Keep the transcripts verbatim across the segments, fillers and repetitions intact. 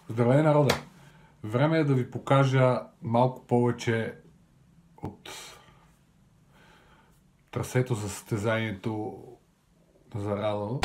Здравей, народа! Време е да ви покажа малко повече от трасето за състезанието за Радо.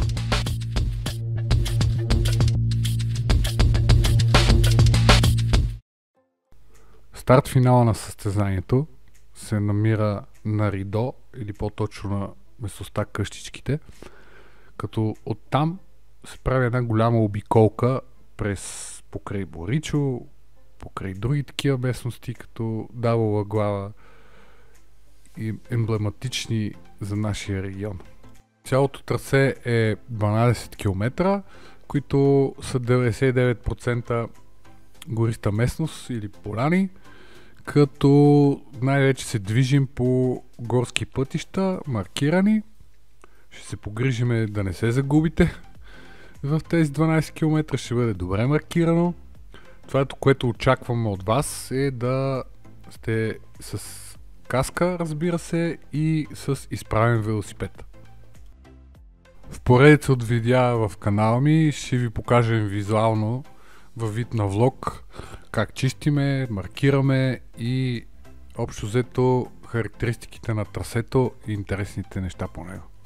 Старт финала на състезанието се намира на Ридо, или по-точно на местността Къщичките, като оттам се прави една голяма обиколка през покрай Боричо, покрай други такива местности, като Давола глава и емблематични за нашия регион. Цялото трасе е дванадесет километра, които са деветдесет и девет процента гориста местност или поляни, като най-вече се движим по горски пътища, маркирани. Ще се погрижиме да не се загубите в тези дванадесет километра, ще бъде добре маркирано. Това, което очакваме от вас, е да сте с каска, разбира се, и с изправен велосипед. В поредица от видеа в канала ми ще ви покажем визуално във вид на влог как чистиме, маркираме и общо взето характеристиките на трасето и интересните неща по него.